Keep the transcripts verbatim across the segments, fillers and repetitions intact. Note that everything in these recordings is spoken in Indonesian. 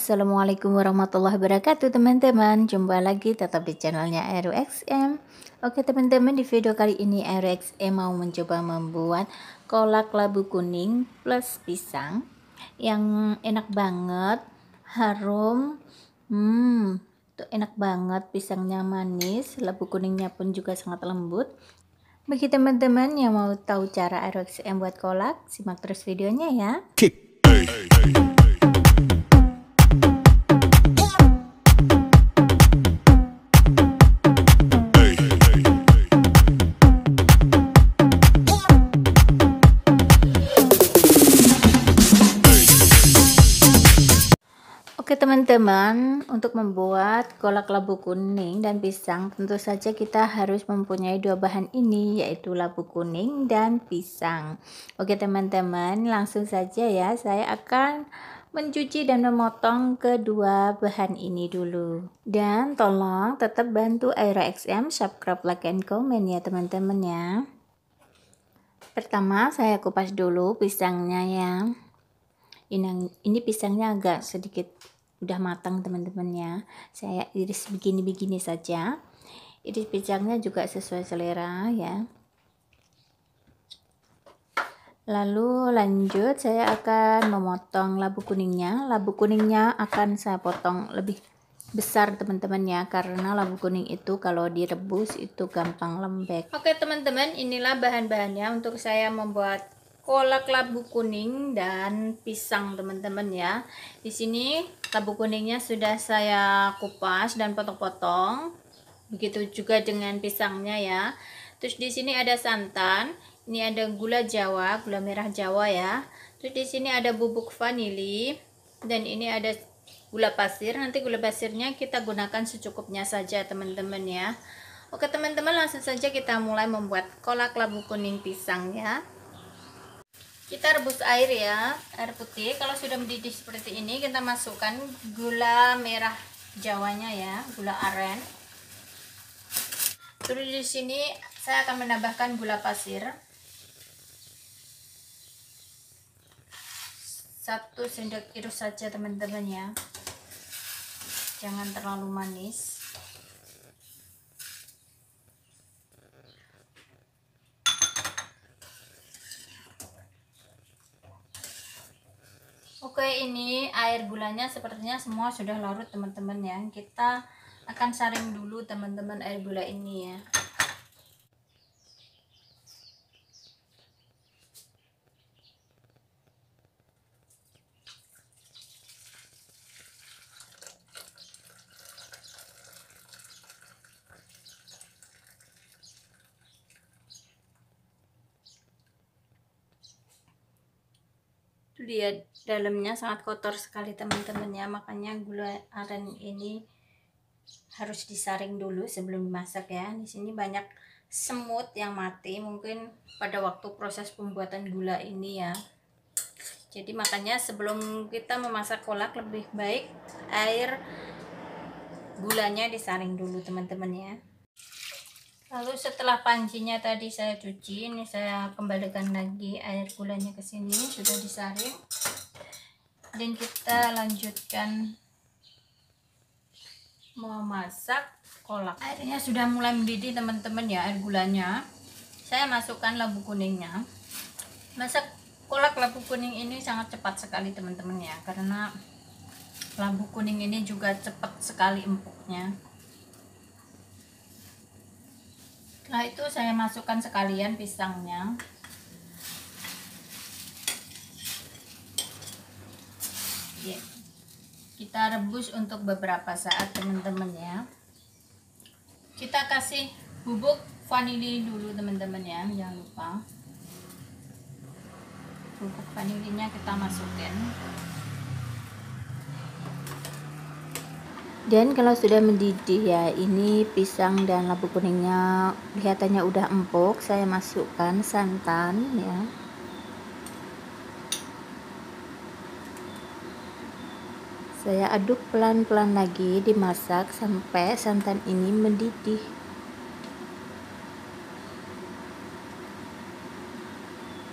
Assalamualaikum warahmatullahi wabarakatuh teman-teman. Jumpa lagi tetap di channelnya Aero X M. Oke teman-teman, di video kali ini Aero X M mau mencoba membuat kolak labu kuning plus pisang yang enak banget, harum. Hmm, itu enak banget, pisangnya manis, labu kuningnya pun juga sangat lembut. Bagi teman-teman yang mau tahu cara Aero X M buat kolak, simak terus videonya ya. Oke teman-teman, untuk membuat kolak labu kuning dan pisang tentu saja kita harus mempunyai dua bahan ini, yaitu labu kuning dan pisang. Oke teman-teman, langsung saja ya, saya akan mencuci dan memotong kedua bahan ini dulu. Dan tolong tetap bantu Aero X M subscribe, like, and comment ya teman-teman ya. Pertama saya kupas dulu pisangnya ya. Ini, ini pisangnya agak sedikit udah matang teman-teman ya, saya iris begini-begini saja. Iris pisangnya juga sesuai selera ya. Lalu lanjut saya akan memotong labu kuningnya. Labu kuningnya akan saya potong lebih besar teman-teman ya, karena labu kuning itu kalau direbus itu gampang lembek. Oke teman-teman, inilah bahan-bahannya untuk saya membuat kolak labu kuning dan pisang teman-teman ya. Di sini labu kuningnya sudah saya kupas dan potong-potong. Begitu juga dengan pisangnya ya. Terus di sini ada santan, ini ada gula Jawa, gula merah Jawa ya. Terus di sini ada bubuk vanili dan ini ada gula pasir. Nanti gula pasirnya kita gunakan secukupnya saja teman-teman ya. Oke teman-teman, langsung saja kita mulai membuat kolak labu kuning pisang ya. Kita rebus air ya, air putih. Kalau sudah mendidih seperti ini, kita masukkan gula merah Jawanya ya, gula aren. Terus di sini saya akan menambahkan gula pasir. Satu sendok irus saja teman-teman ya. Jangan terlalu manis. Oke, ini air gulanya sepertinya semua sudah larut teman-teman ya. Kita akan saring dulu teman-teman air gula ini ya. Itu dia, dalamnya sangat kotor sekali teman-teman ya, makanya gula aren ini harus disaring dulu sebelum dimasak ya. Di sini banyak semut yang mati mungkin pada waktu proses pembuatan gula ini ya. Jadi makanya sebelum kita memasak kolak lebih baik air gulanya disaring dulu teman-teman ya. Lalu setelah pancinya tadi saya cuci, ini saya kembalikan lagi air gulanya ke sini, sudah disaring. Dan kita lanjutkan memasak kolak. Airnya sudah mulai mendidih teman-teman ya, air gulanya. Saya masukkan labu kuningnya. Masak kolak labu kuning ini sangat cepat sekali teman-teman ya, karena labu kuning ini juga cepat sekali empuknya. Setelah itu saya masukkan sekalian pisangnya. Ya. Kita rebus untuk beberapa saat teman-teman ya. Kita kasih bubuk vanili dulu teman-teman ya, jangan lupa. Bubuk vanilinya kita masukin. Dan kalau sudah mendidih ya, ini pisang dan labu kuningnya kelihatannya udah empuk, saya masukkan santan ya. Saya aduk pelan-pelan lagi, dimasak sampai santan ini mendidih.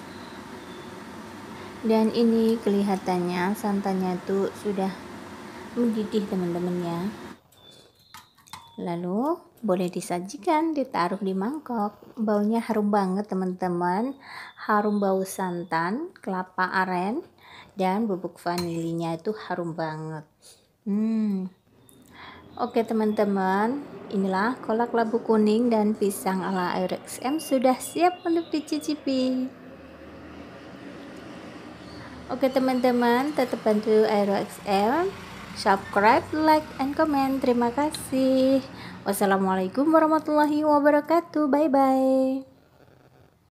Dan ini kelihatannya santannya tuh sudah mendidih teman-teman ya. Lalu boleh disajikan, ditaruh di mangkok. Baunya harum banget teman-teman, harum bau santan, kelapa aren, dan bubuk vanilinya itu harum banget. Hmm. Oke teman-teman, inilah kolak labu kuning dan pisang ala Aero X M sudah siap untuk dicicipi. Oke teman-teman, tetap bantu Aero X M, subscribe, like, and comment. Terima kasih. Wassalamualaikum warahmatullahi wabarakatuh. Bye bye.